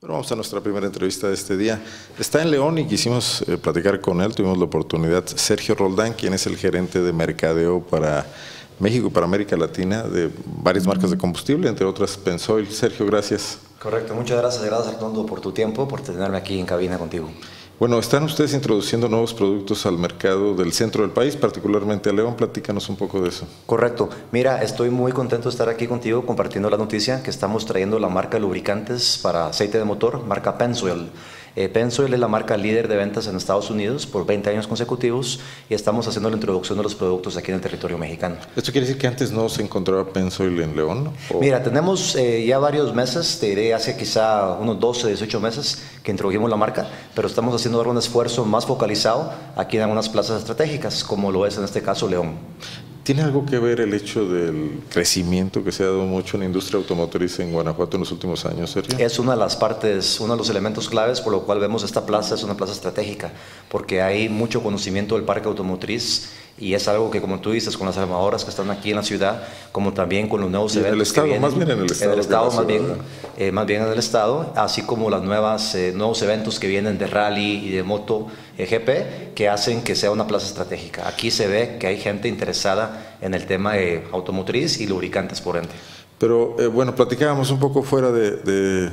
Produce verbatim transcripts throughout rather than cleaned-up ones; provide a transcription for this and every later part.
Bueno, vamos a nuestra primera entrevista de este día. Está en León y quisimos eh, platicar con él, tuvimos la oportunidad. Sergio Roldán, quien es el gerente de mercadeo para México y para América Latina de varias marcas de combustible, entre otras Pensoil. Sergio, gracias. Correcto, muchas gracias, gracias Arnoldo por tu tiempo, por tenerme aquí en cabina contigo. Bueno, están ustedes introduciendo nuevos productos al mercado del centro del país, particularmente a León. Platícanos un poco de eso. Correcto. Mira, estoy muy contento de estar aquí contigo compartiendo la noticia que estamos trayendo la marca lubricantes para aceite de motor, marca Pensoil. Eh, Pensoil es la marca líder de ventas en Estados Unidos por veinte años consecutivos y estamos haciendo la introducción de los productos aquí en el territorio mexicano. ¿Esto quiere decir que antes no se encontraba Pensoil en León? ¿O? Mira, tenemos eh, ya varios meses, te diré hace quizá unos doce, dieciocho meses que introdujimos la marca, pero estamos haciendo ahora un esfuerzo más focalizado aquí en algunas plazas estratégicas, como lo es en este caso León. ¿Tiene algo que ver el hecho del crecimiento que se ha dado mucho en la industria automotriz en Guanajuato en los últimos años, Sergio? Es una de las partes, uno de los elementos claves por lo cual vemos esta plaza, es una plaza estratégica, porque hay mucho conocimiento del parque automotriz y es algo que, como tú dices, con las armadoras que están aquí en la ciudad, como también con los nuevos y eventos en el estado, que vienen, más bien en el estado. En el estado, más ciudad, bien, eh, más bien en el estado, así como los nuevas, eh, nuevos eventos que vienen de rally y de moto eh, G P, que hacen que sea una plaza estratégica. Aquí se ve que hay gente interesada en el tema de automotriz y lubricantes por ende. Pero eh, bueno, platicábamos un poco fuera de, de,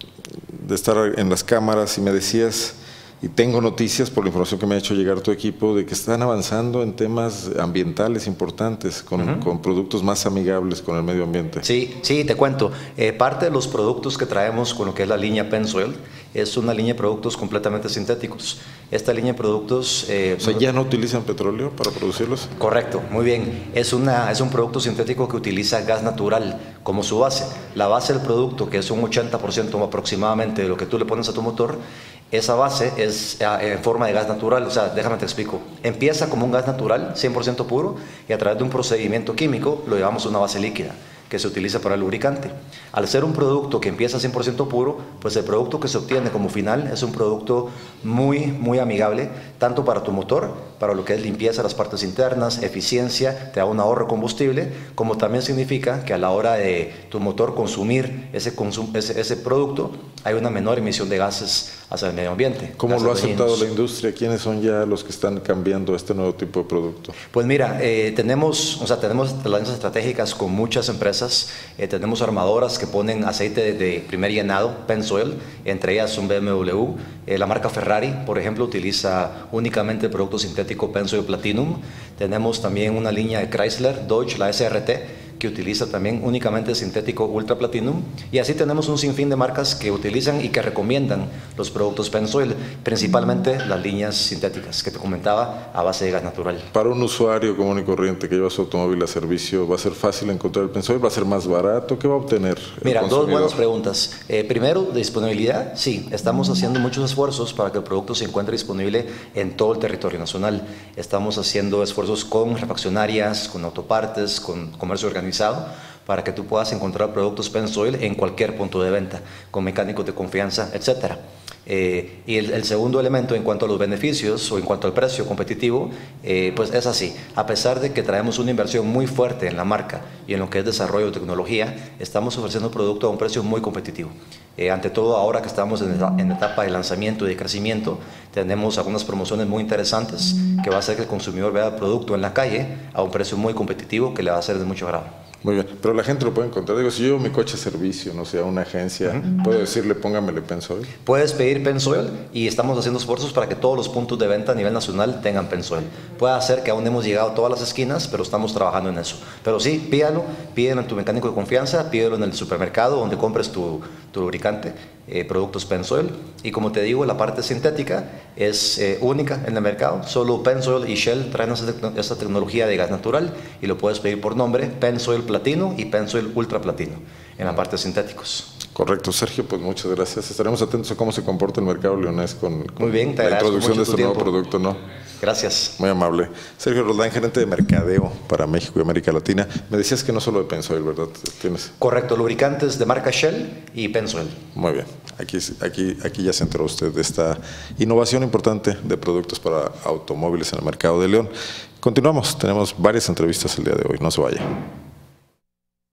de estar en las cámaras y me decías, y tengo noticias por la información que me ha hecho llegar tu equipo, de que están avanzando en temas ambientales importantes, con, uh-huh. con productos más amigables con el medio ambiente. Sí, sí, te cuento. Eh, parte de los productos que traemos con lo que es la línea Pensoil es una línea de productos completamente sintéticos. Esta línea de productos... Eh, o sea, ¿ya no utilizan petróleo para producirlos? Correcto, muy bien. Es, una, es un producto sintético que utiliza gas natural como su base. La base del producto, que es un ochenta por ciento aproximadamente de lo que tú le pones a tu motor, esa base es en forma de gas natural. O sea, déjame te explico. Empieza como un gas natural, cien por ciento puro, y a través de un procedimiento químico lo llevamos a una base líquida que se utiliza para el lubricante. Al ser un producto que empieza cien por ciento puro, pues el producto que se obtiene como final es un producto muy, muy amigable, tanto para tu motor, para lo que es limpieza de las partes internas, eficiencia, te da un ahorro de combustible, como también significa que a la hora de tu motor consumir ese, consum ese, ese producto, hay una menor emisión de gases hacia el medio ambiente. ¿Cómo lo ha aceptado la industria? ¿Quiénes son ya los que están cambiando este nuevo tipo de producto? Pues mira, eh, tenemos, o sea, tenemos alianzas estratégicas con muchas empresas. Eh, tenemos armadoras que ponen aceite de, de primer llenado, Pensoil, entre ellas un B M W. Eh, la marca Ferrari, por ejemplo, utiliza únicamente el producto sintético Pensoil Platinum. Tenemos también una línea de Chrysler, Dodge, la S R T, que utiliza también únicamente el sintético Ultra Platinum, y así tenemos un sinfín de marcas que utilizan y que recomiendan los productos Pensoil, principalmente las líneas sintéticas que te comentaba a base de gas natural. Para un usuario común y corriente que lleva su automóvil a servicio, ¿va a ser fácil encontrar el Pensoil? ¿Va a ser más barato? ¿Qué va a obtener? Mira, dos buenas preguntas. Eh, primero, de disponibilidad, sí, estamos haciendo muchos esfuerzos para que el producto se encuentre disponible en todo el territorio nacional. Estamos haciendo esfuerzos con refaccionarias, con autopartes, con comercio organizado, para que tú puedas encontrar productos Pensoil en cualquier punto de venta, con mecánicos de confianza, etcétera. Eh, y el, el segundo elemento en cuanto a los beneficios o en cuanto al precio competitivo, eh, pues es así. A pesar de que traemos una inversión muy fuerte en la marca y en lo que es desarrollo de tecnología, estamos ofreciendo producto a un precio muy competitivo. Eh, ante todo, ahora que estamos en, en etapa de lanzamiento y de crecimiento, tenemos algunas promociones muy interesantes que va a hacer que el consumidor vea el producto en la calle a un precio muy competitivo que le va a ser de mucho agrado. Muy bien, pero la gente lo puede encontrar. Digo, si yo llevo mi coche a servicio, no sé, a una agencia, uh-huh. ¿puedo decirle póngamele Pensoil? Puedes pedir Pensoil y estamos haciendo esfuerzos para que todos los puntos de venta a nivel nacional tengan Pensoil. Puede ser que aún hemos llegado a todas las esquinas, pero estamos trabajando en eso. Pero sí, pídalo, pídelo en tu mecánico de confianza, pídelo en el supermercado donde compres tu, tu lubricante, eh, productos Pensoil. Y como te digo, la parte sintética es eh, única en el mercado. Solo Pensoil y Shell traen esa, esa tecnología de gas natural y lo puedes pedir por nombre, Pensoil Platino y Pensoil Ultra Platino, en la parte de sintéticos. Correcto, Sergio, pues muchas gracias. Estaremos atentos a cómo se comporta el mercado leonés con, con Muy bien, te la introducción de este tiempo. nuevo producto, ¿no? Gracias. Muy amable. Sergio Roldán, gerente de mercadeo para México y América Latina. Me decías que no solo de Pensoil, ¿verdad? ¿Tienes? Correcto, lubricantes de marca Shell y Pensoil. Muy bien. Aquí, aquí, aquí ya se enteró usted de esta innovación importante de productos para automóviles en el mercado de León. Continuamos, tenemos varias entrevistas el día de hoy, no se vaya.